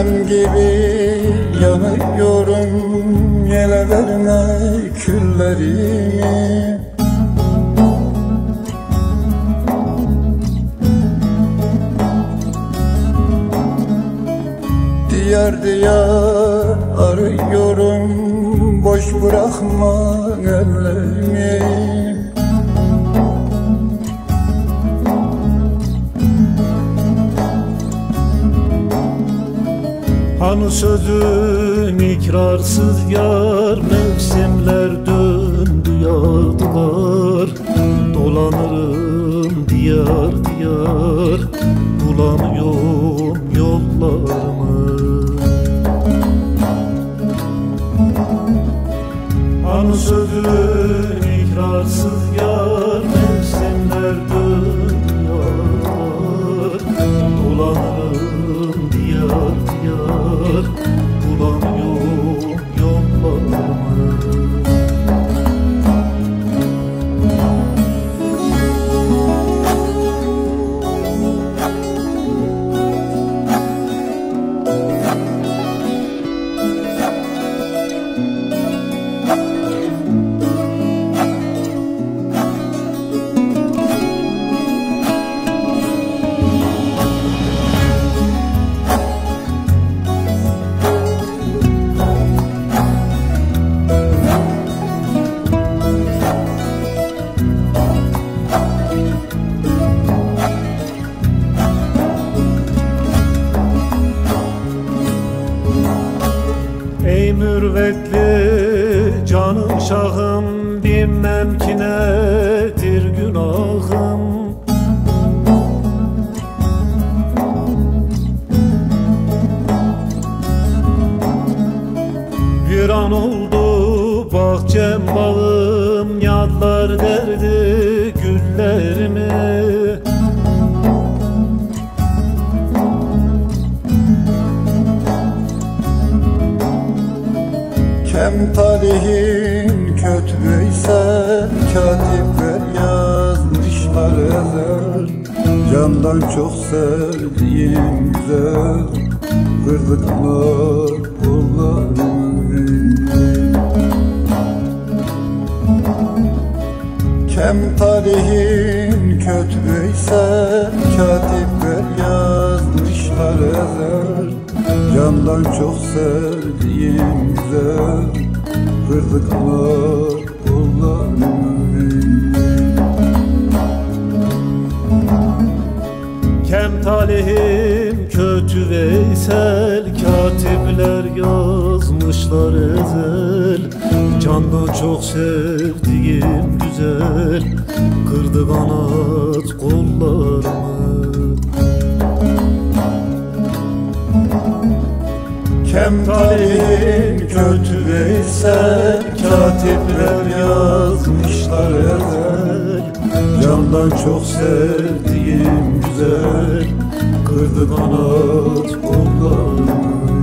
Alem gibi yanıyorum, yele verme küllerimi. Diyar diyar arıyorum, boş bırakma ellerimi. Hani sözün ikrarsız yar, mevsimler döndü yağdılar. Dolanırım diyar diyar, bulamıyorum yollarımı. Hani sözün ikrarsız yar, mevsimler döndü yağdılar. Dolanırım diyar diyar, bulamıyorum yollarımı. Ey mürvetli canım şahım, bilmem ki nedir günahım. Bir an oldu bahçem bağım, yadlar derdi güllerimi. Kem talihin kötüyse katipler yazmışlar ezel. Candan çok sevdiğim güzel, kırdıklar kollarımı. Kem talihin kötüyse katipler yazmışlar ezel. Candan çok sevdiğim güzel, kırdıklar kollarımı. Kem talihim kötü Veysel, katipler yazmışlar ezel. Candan çok sevdiğim güzel, kırdı kanat kollarımı. Kem talihim kötü Veysel, katipler yazmışlar ezel. Candan çok sevdiğim güzel, kırdı kanat kollarımı.